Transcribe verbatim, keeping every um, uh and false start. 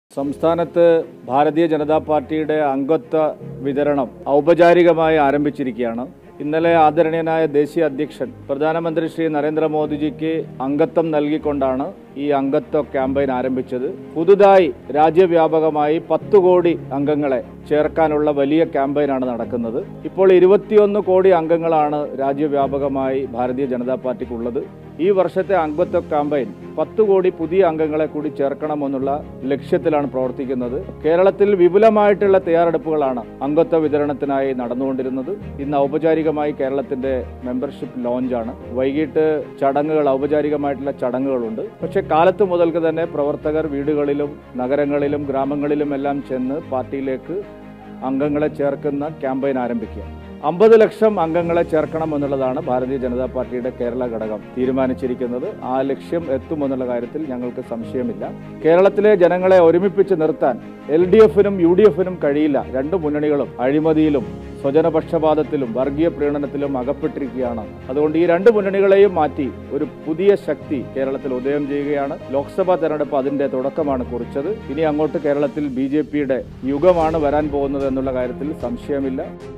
സംസ്ഥാനത്ത് ഭാരതീയ ജനതാ പാർട്ടിയുടെ അംഗത്വ വിതരണം ഔപചാരികമായി ആരംഭിച്ചിരിക്കുകയാണ്. ഇന്നലെ ആദരണീയനായ ദേശീയ അധ്യക്ഷൻ പ്രധാനമന്ത്രി ശ്രീ നരേന്ദ്രമോദിജിക്ക് അംഗത്വം നൽകിക്കൊണ്ടാണ് ഈ അംഗത്വ ക്യാമ്പയിൻ ആരംഭിച്ചത്. പുതുതായി രാജ്യവ്യാപകമായി പത്ത് കോടി അംഗങ്ങളെ ചേർക്കാനുള്ള വലിയ ക്യാമ്പയിനാണ് നടക്കുന്നത്. ഇപ്പോൾ ഇരുപത്തിയൊന്ന് കോടി അംഗങ്ങളാണ് രാജ്യവ്യാപകമായി ഭാരതീയ ജനതാ പാർട്ടിക്കുള്ളത്. ഈ വർഷത്തെ അംഗത്വ ക്യാമ്പയിൻ പത്ത് കോടി പുതിയ അംഗങ്ങളെ കൂടി ചേർക്കണമെന്നുള്ള ലക്ഷ്യത്തിലാണ് പ്രവർത്തിക്കുന്നത്. കേരളത്തിൽ വിപുലമായിട്ടുള്ള തയ്യാറെടുപ്പുകളാണ് അംഗത്വ വിതരണത്തിനായി നടന്നുകൊണ്ടിരുന്നത്. ഇന്ന് ഔപചാരികമായി കേരളത്തിന്റെ മെമ്പർഷിപ്പ് ലോഞ്ചാണ്. വൈകിട്ട് ചടങ്ങുകൾ, ഔപചാരികമായിട്ടുള്ള ചടങ്ങുകളുണ്ട്. പക്ഷേ കാലത്ത് മുതൽക്ക് തന്നെ പ്രവർത്തകർ വീടുകളിലും നഗരങ്ങളിലും ഗ്രാമങ്ങളിലും എല്ലാം ചെന്ന് പാർട്ടിയിലേക്ക് അംഗങ്ങളെ ചേർക്കുന്ന ക്യാമ്പയിൻ ആരംഭിക്കുക. അമ്പത് ലക്ഷം അംഗങ്ങളെ ചേർക്കണമെന്നുള്ളതാണ് ഭാരതീയ ജനതാ പാർട്ടിയുടെ കേരള ഘടകം തീരുമാനിച്ചിരിക്കുന്നത്. ആ ലക്ഷ്യം എത്തുമെന്നുള്ള കാര്യത്തിൽ ഞങ്ങൾക്ക് സംശയമില്ല. കേരളത്തിലെ ജനങ്ങളെ ഒരുമിപ്പിച്ച് നിർത്താൻ എൽ ഡി എഫിനും യു ഡി എഫിനും കഴിയില്ല. രണ്ട് മുന്നണികളും അഴിമതിയിലും സ്വജനപക്ഷപാതത്തിലും വർഗീയ പ്രീണനത്തിലും അകപ്പെട്ടിരിക്കുകയാണ്. അതുകൊണ്ട് ഈ രണ്ട് മുന്നണികളെയും മാറ്റി ഒരു പുതിയ ശക്തി കേരളത്തിൽ ഉദയം ചെയ്യുകയാണ്. ലോക്സഭാ തെരഞ്ഞെടുപ്പ് അതിന്റെ തുടക്കമാണ് കുറിച്ചത്. ഇനി അങ്ങോട്ട് കേരളത്തിൽ ബി ജെ പിയുടെ യുഗമാണ് വരാൻ പോകുന്നത് എന്നുള്ള കാര്യത്തിൽ സംശയമില്ല.